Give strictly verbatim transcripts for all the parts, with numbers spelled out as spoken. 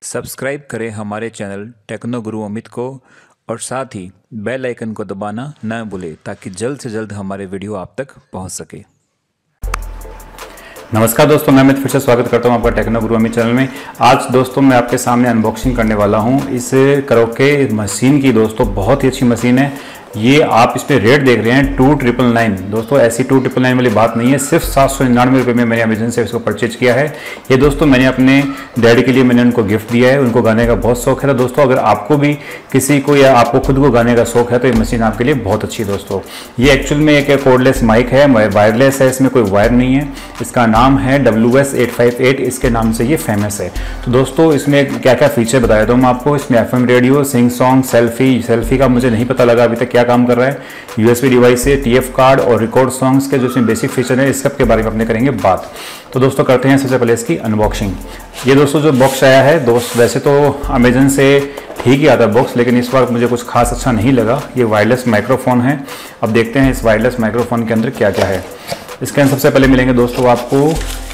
Subscribe करें हमारे channel टेक्नोगुरु Amit को और साथ ही बेल आइकन को दबाना न भूलें ताकि जल्द से जल्द हमारे वीडियो आप तक पहुंच सके। नमस्कार दोस्तों, मैं अमित फिर से स्वागत करता हूं आपका टेक्नोगुरु अमित चैनल में। आज दोस्तों मैं आपके सामने अनबॉक्सिंग करने वाला हूं इस करोके मशीन की। दोस्तों बहुत ही अच्छी मशीन है ये। आप इस पे रेट देख रहे हैं टू ट्रिपल नाइन। दोस्तों ऐसी टू ट्रिपल नाइन वाली बात नहीं है, सिर्फ सात सौ निन्यानवे रुपये में मैंने अमेजन से इसको परचेज किया है। ये दोस्तों मैंने अपने डैडी के लिए मैंने उनको गिफ्ट दिया है। उनको गाने का बहुत शौक है। तो दोस्तों अगर आपको भी किसी को या आपको खुद को गाने का शौक है तो ये मशीन आपके लिए बहुत अच्छी है। दोस्तों ये एक्चुअल में एक कोर्डलेस माइक है, वायरलेस है, इसमें कोई वायर नहीं है। इसका नाम है W S eight five eight, इसके नाम से ये फेमस है। तो दोस्तों इसमें क्या क्या फीचर बताया था मैं आपको। इसमें F M radio, sing song, selfie selfie का मुझे नहीं पता लगा अभी तक क्या काम कर रहा है। यूएसबी डिवाइस से टी एफ कार्ड और रिकॉर्ड सॉन्ग्स के जो इसमें बेसिक फीचर है इस सब के बारे में अपने करेंगे बात। तो दोस्तों करते हैं सबसे पहले इसकी अनबॉक्सिंग। ये दोस्तों जो बॉक्स आया है दोस्त, वैसे तो अमेजन से ठीक ही आता है बॉक्स, लेकिन इस बार मुझे कुछ खास अच्छा नहीं लगा। ये वायरलेस माइक्रोफोन है। अब देखते हैं इस वायरलेस माइक्रोफोन के अंदर क्या क्या है। इसके अंदर सबसे पहले मिलेंगे दोस्तों आपको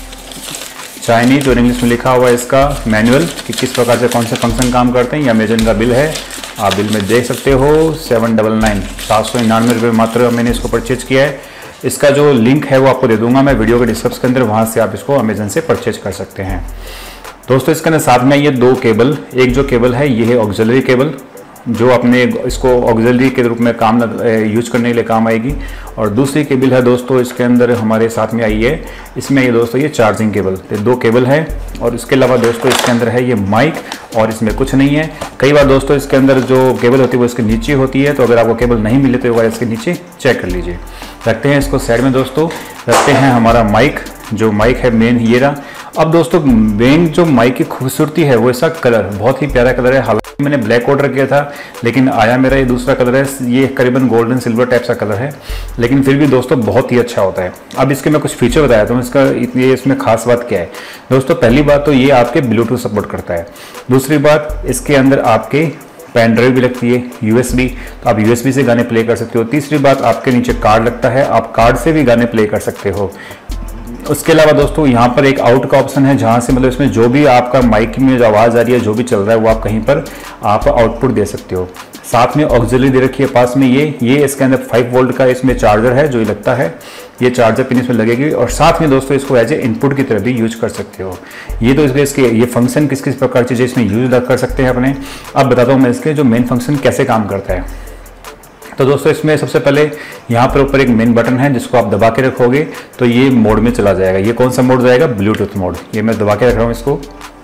चाइनीज और इंग्लिश में लिखा हुआ है इसका मैनुअल कि किस प्रकार से कौन से फंक्शन काम करते हैं। ये अमेजन का बिल है, आप बिल में देख सकते हो। सेवन डबल नाइन सात सौ निन्यानवे रुपये मात्र मैंने इसको परचेज किया है। इसका जो लिंक है वो आपको दे दूंगा मैं वीडियो के डिस्क्रिप्शन के अंदर, वहाँ से आप इसको अमेजन से परचेज कर सकते हैं। दोस्तों इसके अंदर साथ में ये दो केबल, एक जो केबल है ये है ऑक्सिलरी केबल जो अपने इसको ऑक्सिलरी के रूप में काम यूज करने के लिए काम आएगी। और दूसरी केबल है दोस्तों इसके अंदर हमारे साथ में आई है, इसमें ये दोस्तों ये चार्जिंग केबल, ये दो केबल है। और इसके अलावा दोस्तों इसके अंदर है ये माइक और इसमें कुछ नहीं है। कई बार दोस्तों इसके अंदर जो केबल होती है वो इसके नीचे होती है, तो अगर आपको केबल नहीं मिले तो एक बार इसके नीचे चेक कर लीजिए। रखते हैं इसको साइड में दोस्तों। रखते हैं हमारा माइक, जो माइक है मेन ये रहा। अब दोस्तों मेन जो माइक की खूबसूरती है वो इसका कलर, बहुत ही प्यारा कलर है। हालांकि मैंने ब्लैक ऑर्डर किया था लेकिन आया मेरा ये दूसरा कलर है, ये करीबन गोल्डन सिल्वर टाइप सा कलर है, लेकिन फिर भी दोस्तों बहुत ही अच्छा होता है। अब इसके मैं कुछ फीचर बताया था इसका, इतनी इसमें खास बात क्या है दोस्तों। पहली बात तो ये आपके ब्लूटूथ सपोर्ट करता है। दूसरी बात इसके अंदर आपके पेन ड्राइव भी लगती है, यूएसबी, तो आप यूएसबी से गाने प्ले कर सकते हो। तीसरी बात आपके नीचे कार्ड लगता है, आप कार्ड से भी गाने प्ले कर सकते हो। उसके अलावा दोस्तों यहाँ पर एक आउट का ऑप्शन है, जहाँ से मतलब इसमें जो भी आपका माइक में जो आवाज़ आ रही है, जो भी चल रहा है वो आप कहीं पर आप आउटपुट दे सकते हो। साथ में ऑक्सिलरी दे रखी है पास में ये ये इसके अंदर फाइव वोल्ट का इसमें चार्जर है जो ये लगता है, ये चार्जर पिन इसमें लगेगी। और साथ में दोस्तों इसको एज ए इनपुट की तरह भी यूज कर सकते हो। ये तो इसके इसके ये फंक्शन किस किस प्रकार चीज़ें इसमें यूज कर सकते हैं अपने। अब बताता हूँ मैं इसके जो मेन फंक्शन कैसे काम करता है। तो दोस्तों इसमें सबसे पहले यहाँ पर ऊपर एक मेन बटन है जिसको आप दबा के रखोगे तो ये मोड में चला जाएगा। ये कौन सा मोड जाएगा? Bluetooth mode. ये मैं दबा के रख रहा हूँ इसको।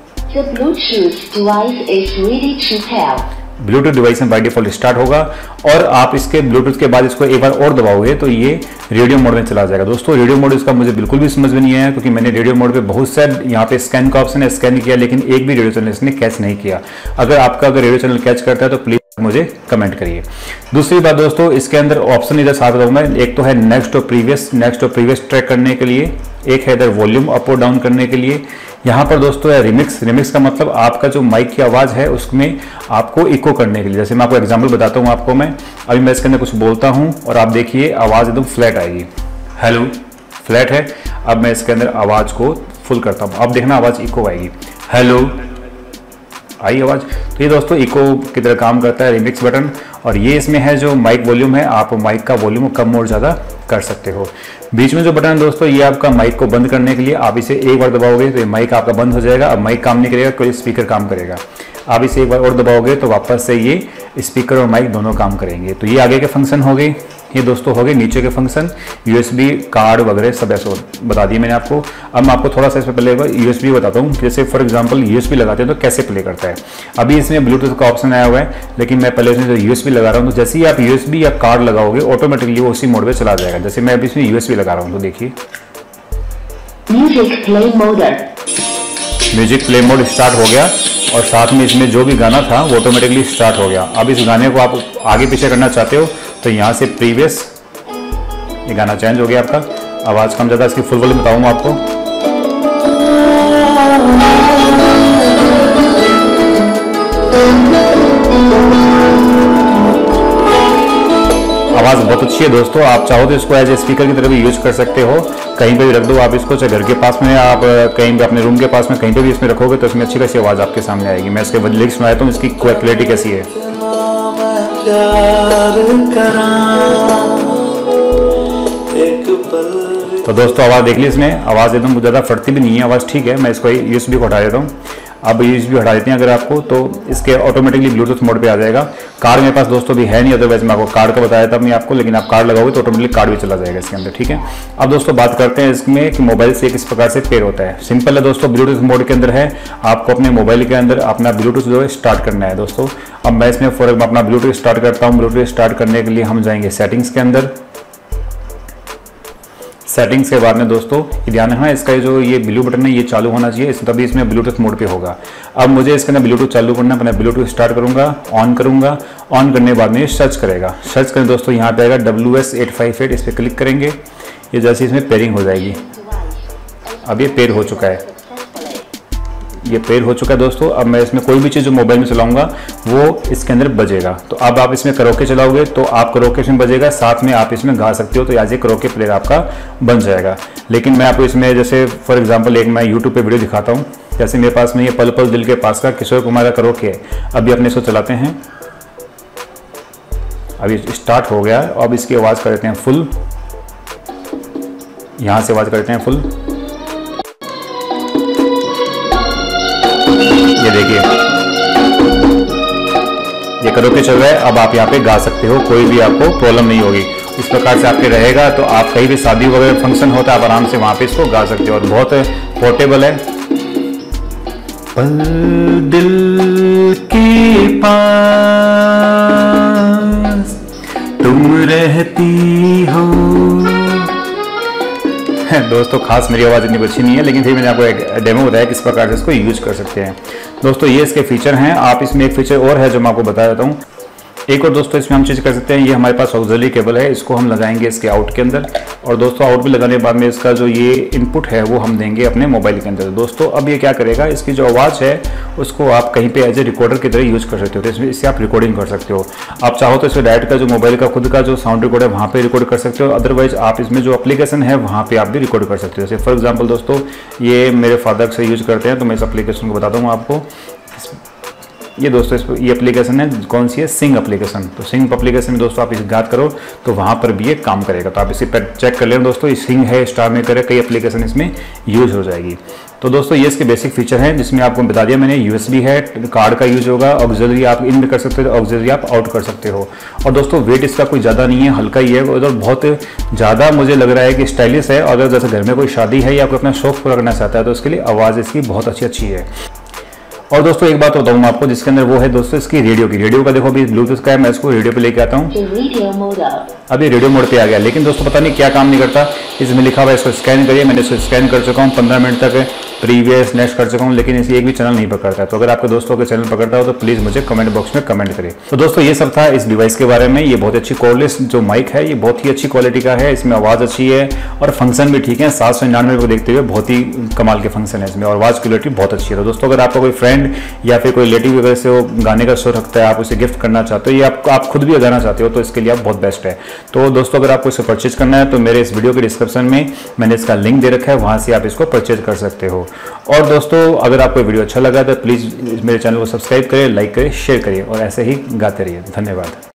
ब्लूटूथ डिवाइस में बाय डिफॉल्ट स्टार्ट होगा और आप इसके ब्लूटूथ के बाद इसको एक बार और दबाओगे तो ये रेडियो मोड में चला जाएगा। दोस्तों रेडियो मोड इसका मुझे बिल्कुल भी समझ में नहीं आया, क्योंकि मैंने रेडियो मोड पे बहुत से यहाँ पे स्कैन का ऑप्शन है, स्कैन किया लेकिन एक भी रेडियो चैनल इसने कैच नहीं किया। अगर आपका अगर रेडियो चैनल कैच करता है तो प्लीज मुझे कमेंट करिए। दूसरी बात दोस्तों इसके अंदर ऑप्शन इधर साथ रहूंगा, एक तो है नेक्स्ट और प्रीवियस, नेक्स्ट और प्रीवियस ट्रैक करने के लिए, एक है इधर वॉल्यूम अप और डाउन करने के लिए। यहाँ पर दोस्तों है रिमिक्स। रिमिक्स का मतलब आपका जो माइक की आवाज़ है उसमें आपको इको करने के लिए। जैसे मैं आपको एग्जांपल बताता हूँ आपको मैं अभी मैं इसके अंदर कुछ बोलता हूँ और आप देखिए आवाज़ एकदम फ्लैट आएगी। हेलो, फ्लैट है। अब मैं इसके अंदर आवाज़ को फुल करता हूँ, अब देखना आवाज़ इको आएगी। हेलो, आई आवाज़। तो ये दोस्तों इको की तरह काम करता है रिमिक्स बटन। और ये इसमें है जो माइक वॉल्यूम है, आप माइक का वॉल्यूम कम और ज़्यादा कर सकते हो। बीच में जो बटन है दोस्तों ये आपका माइक को बंद करने के लिए, आप इसे एक बार दबाओगे तो ये माइक आपका बंद हो जाएगा। अब माइक काम नहीं करेगा, कोई स्पीकर काम करेगा। आप इसे एक बार और दबाओगे तो वापस से ये स्पीकर और माइक दोनों काम करेंगे। तो ये आगे के फंक्शन हो गए। ये दोस्तों हो गए नीचे के फंक्शन, यूएसबी कार्ड वगैरह सब ऐसे बता दिए मैंने आपको। अब मैं आपको थोड़ा सा इसमें पहले यूएसबी बताता हूँ। जैसे फॉर एग्जांपल यूएसबी लगाते हैं तो कैसे प्ले करता है। अभी इसमें ब्लूटूथ का ऑप्शन आया हुआ है, लेकिन मैं पहले इसमें जो यूएसबी लगा रहा हूँ तो जैसे ही आप यूएसबी या कार्ड लगाओगे ऑटोमेटिकली वो उसी मोड में चला जाएगा। जैसे मैं अभी इसमें यूएसबी लगा रहा हूँ तो देखिए music play mode, music play mode start हो गया और साथ में इसमें जो भी गाना था वो ऑटोमेटिकली स्टार्ट हो गया। अब इस गाने को आप आगे पीछे करना चाहते हो तो यहाँ से प्रीवियस, ये गाना चेंज हो गया आपका। आवाज़ कम ज़्यादा इसकी फुल वॉल्यूम बताऊंगा आपको। आवाज़ बहुत अच्छी है दोस्तों। आप चाहो तो इसको एज ए स्पीकर की तरह भी यूज कर सकते हो, कहीं पे भी रख दो आप इसको, चाहे घर के पास में, आप कहीं भी अपने रूम के पास में कहीं पे भी इसमें रखोगे तो इसमें अच्छी खासी आवाज़ आपके सामने आएगी। मैं इसके लिरिक्स सुनाता हूँ, इसकी क्वालिटी कैसी है। तो दोस्तों आवाज़ देख ली, इसमें आवाज़ एकदम ज़्यादा फटती भी नहीं है, आवाज़ ठीक है। मैं इसको यूएसबी को हटा देता हूँ। अब यूएसबी हटा देते हैं अगर आपको, तो इसके ऑटोमेटिकली ब्लूटूथ मोड पे आ जाएगा। कार्ड मेरे पास दोस्तों भी है नहीं, अदरवाइज मैं आपको कार्ड का बताया था मैं आपको, लेकिन आप कार्ड लगाओगे तो ऑटोमेटिकली कार्ड भी चला जाएगा इसके अंदर, ठीक है। अब दोस्तों बात करते हैं इसमें कि मोबाइल से किस प्रकार से पेयर होता है। सिंपल है दोस्तों, ब्लूटूथ मोड के अंदर है, आपको अपने मोबाइल के अंदर अपना ब्लूटूथ जो है स्टार्ट करना है दोस्तों। अब मैं इसमें फॉर एग्जाम्पल अपना ब्लूटूथ स्टार्ट करता हूँ। ब्लूटूथ स्टार्ट करने के लिए हम जाएंगे सेटिंग्स के अंदर। सेटिंग्स के बाद में दोस्तों ये ध्यान रखना, इसका जो ये ब्लू बटन है ये चालू होना चाहिए, इस तभी इसमें ब्लूटूथ मोड पे होगा। अब मुझे इसके अंदर ब्लूटूथ चालू करना है, अपना ब्लूटूथ स्टार्ट करूंगा, ऑन करूंगा। ऑन करने के बाद में ये सर्च करेगा। सर्च करें दोस्तों, यहाँ पे आएगा W S eight five eight, इस पर क्लिक करेंगे। ये जैसे इसमें पेयरिंग हो जाएगी। अब ये पेयर हो चुका है, ये पेयर हो चुका है दोस्तों। अब मैं इसमें कोई भी चीज़ जो मोबाइल में चलाऊंगा वो इसके अंदर बजेगा। तो अब आप इसमें करोके चलाओगे तो आप करोके इसमें बजेगा, साथ में आप इसमें गा सकते हो, तो आज ये करोके प्लेयर आपका बन जाएगा। लेकिन मैं आपको इसमें जैसे फॉर एग्जांपल एक मैं यूट्यूब पे वीडियो दिखाता हूँ। जैसे मेरे पास में ये पल पल दिल के पास का किशोर कुमार का करोके है। अभी अपने इसको चलाते हैं, अभी स्टार्ट हो गया। अब इसकी आवाज़ कर देते हैं फुल, यहाँ से आवाज़ करते हैं फुल। ये देखिए ये करोके चल रहा है। अब आप यहाँ पे गा सकते हो, कोई भी आपको प्रॉब्लम नहीं होगी। इस प्रकार से आपके रहेगा तो आप कहीं भी शादी वगैरह फंक्शन होता है आप आराम से वहाँ पे इसको गा सकते हो, और बहुत पोर्टेबल है। पल दिल के पास तुम रहती हो। दोस्तों खास मेरी आवाज़ इतनी अच्छी नहीं है, लेकिन फिर मैंने आपको एक डेमो बताया किस प्रकार से इसको यूज कर सकते हैं। दोस्तों ये इसके फीचर हैं। आप इसमें एक फीचर और है जो मैं आपको बता देता हूँ। एक और दोस्तों इसमें हम चीज़ कर सकते हैं, ये हमारे पास ऑक्सिलरी केबल है, इसको हम लगाएंगे इसके आउट के अंदर। और दोस्तों आउट भी लगाने के बाद में इसका जो ये इनपुट है वो हम देंगे अपने मोबाइल के अंदर। दोस्तों अब ये क्या करेगा, इसकी जो आवाज़ है उसको आप कहीं पे एज ए रिकॉर्डर की तरह यूज कर सकते हो। तो इसमें इससे आप रिकॉर्डिंग कर सकते हो। आप चाहो तो इसमें डायरेक्ट का जो मोबाइल का खुद का जो साउंड रिकॉर्ड है वहाँ पे रिकॉर्ड कर सकते हो, अदरवाइज आप इसमें जो एप्लीकेशन है वहाँ पे आप भी रिकॉर्ड कर सकते हो। जैसे फॉर एग्जाम्पल दोस्तों ये मेरे फादर से यूज करते हैं, तो मैं इस एप्लीकेशन को बताता हूँ आपको। ये दोस्तों इस ये एप्लीकेशन है, कौन सी है, सिंग एप्लीकेशन। तो सिंग एप्लीकेशन में दोस्तों आप इसे गात करो तो वहाँ पर भी ये काम करेगा। तो आप इसे चेक कर लें दोस्तों, ये सिंग है, स्टार मेकर है, कई एप्लीकेशन इसमें यूज हो जाएगी। तो दोस्तों ये इसके बेसिक फीचर हैं जिसमें आपको बता दिया मैंने। यूएसबी है, कार्ड का यूज होगा, ऑक्सिलरी आप इन कर सकते हो, ऑक्सिलरी आप आउट कर सकते हो। और दोस्तों वेट इसका कोई ज़्यादा नहीं है, हल्का ही है, और बहुत ज़्यादा मुझे लग रहा है कि स्टाइलिश है। अगर जैसे घर में कोई शादी है या कोई अपना शौक पूरा करना चाहता है तो उसके लिए आवाज़ इसकी बहुत अच्छी अच्छी है। और दोस्तों एक बात बताऊँ मैं आपको जिसके अंदर वो है दोस्तों इसकी रेडियो की। रेडियो का देखो अभी ब्लूटूथ का है, मैं इसको रेडियो पे लेके आता हूँ। अभी रेडियो मोड पे आ गया, लेकिन दोस्तों पता नहीं क्या काम नहीं करता। इसमें लिखा हुआ है इसको स्कैन करिए, मैंने इसको स्कैन कर चुका हूँ, पंद्रह मिनट तक प्रीवियस नेक्स्ट कर चुका हूँ, लेकिन इसे एक भी चैनल नहीं पकड़ता है। तो अगर आपके दोस्तों के चैनल पकड़ता हो तो प्लीज़ मुझे कमेंट बॉक्स में कमेंट करें। तो दोस्तों ये सब था इस डिवाइस के बारे में। ये बहुत अच्छी कॉर्डलेस जो माइक है ये बहुत ही अच्छी क्वालिटी का है, इसमें आवाज़ अच्छी है और फंक्शन भी ठीक है। सात सौ निन्यानवे को देखते हुए बहुत ही कमाल के फंक्शन है इसमें, और आवाज़ क्वालिटी बहुत अच्छी है। तो दोस्तों अगर आपका कोई फ्रेंड या फिर कोई रिलेटिव वगैरह से वो गाने का शौक रखता है, आप उसे गिफ्ट करना चाहते हो या आप, आप खुद भी गाना चाहते हो, तो इसके लिए आप बहुत बेस्ट है। तो दोस्तों अगर आपको इसे परचेज करना है तो मेरे इस वीडियो के डिस्क्रिप्शन में मैंने इसका लिंक दे रखा है, वहाँ से आप इसको परचेज कर सकते हो। और दोस्तों अगर आपको वीडियो अच्छा लगा तो प्लीज़ मेरे चैनल को सब्सक्राइब करें, लाइक करें, शेयर करिए और ऐसे ही गाते रहिए। धन्यवाद।